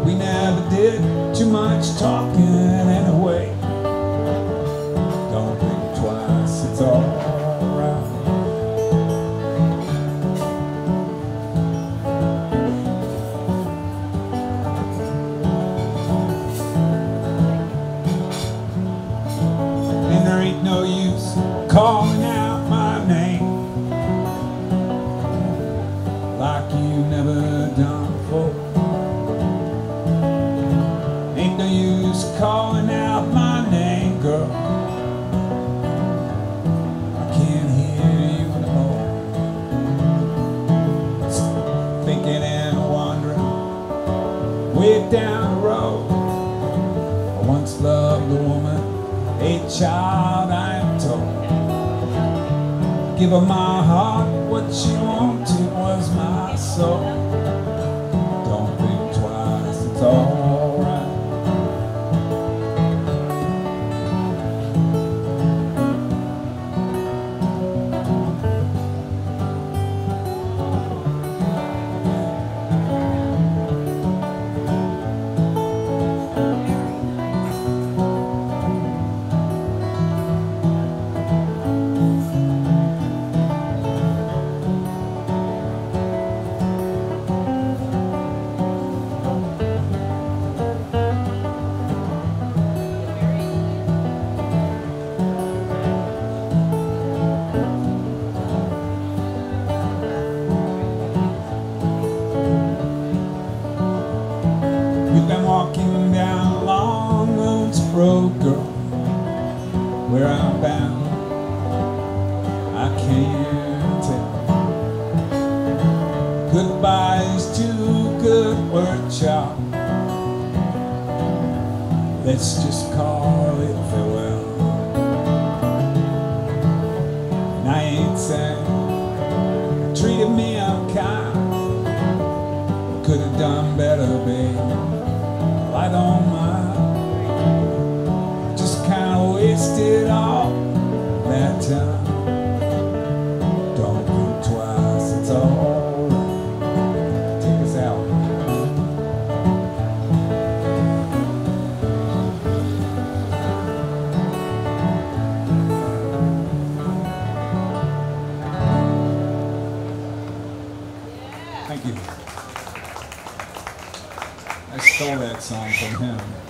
We never did too much talking anyway. Don't think twice, it's alright. And there ain't no use calling out my name like you never done before. Ain't no use calling out my name, girl. I can't hear you anymore. Thinking and wondering way down the road. I once loved a woman, a child I am told. Give her my heart, what she wanted was my soul. Don't think twice, it's alright. We've been walking down a long road, girl. Where I'm bound, I can't tell. Goodbye is too good word, child. Let's just call it farewell. And I ain't saying you treated me unkind. Could have done better, babe. I don't mind. Just kinda wasted all that time. Don't think twice, it's alright. Take us out. Thank you. I stole that song from him.